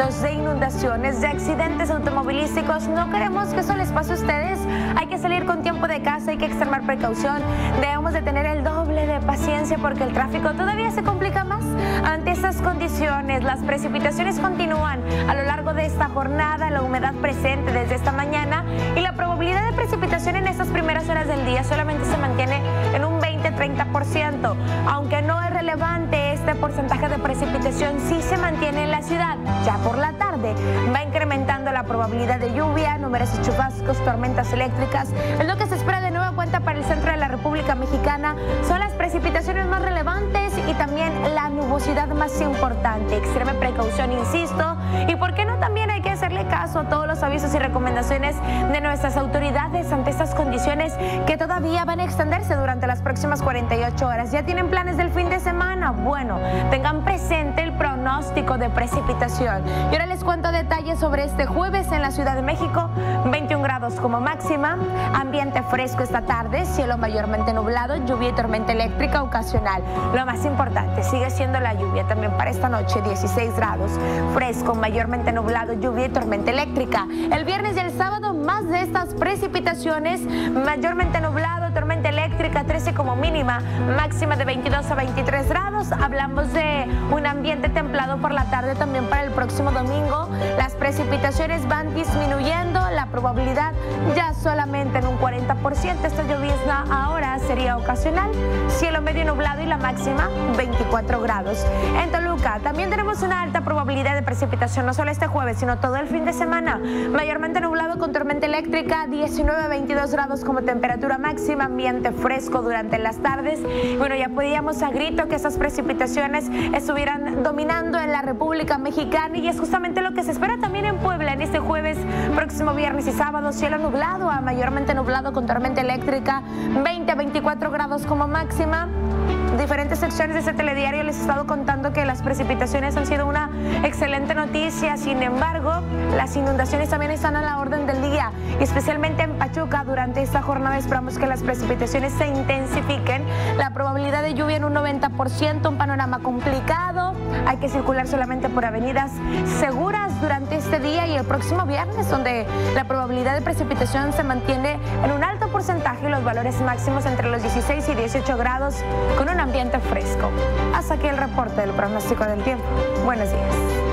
eventos, de inundaciones, de accidentes automovilísticos. No queremos que eso les pase a ustedes. Hay que salir con tiempo de casa, hay que extremar precaución. Debemos de tener el doble de paciencia porque el tráfico todavía se complica más. Ante estas condiciones, las precipitaciones continúan a lo largo de esta jornada, la humedad presente desde esta mañana y la probabilidad de precipitación en estas primeras horas del día solamente se mantiene en un 20-30%. Aunque no es relevante este porcentaje de precipitación, sí se mantiene en la ciudad. Ya por la tarde va incrementando la probabilidad de lluvia, numerosos chubascos, tormentas eléctricas. Es lo que se espera de nueva cuenta para el centro de la República Mexicana. Son las precipitaciones más relevantes y también la nubosidad más importante. Extreme precaución, insisto. Y por qué no, también hay que hacerle caso a todos los avisos y recomendaciones de nuestras autoridades ante estas condiciones que todavía van a extenderse durante las próximas 48 horas. ¿Ya tienen planes del fin de semana? Bueno, tengan presente el pronóstico de precipitación. Y ahora les cuento detalles sobre este jueves en la Ciudad de México. 21 grados como máxima, ambiente fresco esta tarde, cielo mayormente nublado, lluvia y tormenta eléctrica ocasional. Lo más importante sigue siendo la lluvia también para esta noche, 16 grados, fresco, mayormente nublado, lluvia y tormenta eléctrica. El viernes y el sábado más de estas precipitaciones, mayormente nublado, tormenta eléctrica, 13 como mínima, máxima de 22 a 23 grados. Hablamos de un ambiente templado por la tarde también para el próximo domingo. Las precipitaciones van disminuyendo, la probabilidad ya solamente en un 40%. Esta llovizna ahora sería ocasional, cielo medio nublado y la máxima 24 grados. En Toluca también tenemos una alta probabilidad de precipitación, no solo este jueves, sino todo el fin de semana. Mayormente nublado con tormenta eléctrica, 19 a 22 grados como temperatura máxima, ambiente fresco durante las tardes. Bueno, ya pedíamos a grito que esas precipitaciones estuvieran dominando en la República Mexicana y es justamente lo que se espera también en Puebla en este jueves, próximo viernes y sábado, cielo nublado a mayormente nublado con tormenta eléctrica, 20 a 24 grados como máxima. Diferentes secciones de este telediario les he estado contando que las precipitaciones han sido una excelente noticia. Sin embargo, las inundaciones también están a la orden del día, y especialmente en Pachuca. Durante esta jornada esperamos que las precipitaciones se intensifiquen, la probabilidad de lluvia en un 90%, un panorama complicado. Hay que circular solamente por avenidas seguras durante este día y el próximo viernes, donde la probabilidad de precipitación se mantiene en un alto porcentaje y los valores máximos entre los 16 y 18 grados con un ambiente fresco. Hasta aquí el reporte del pronóstico del tiempo. Buenos días.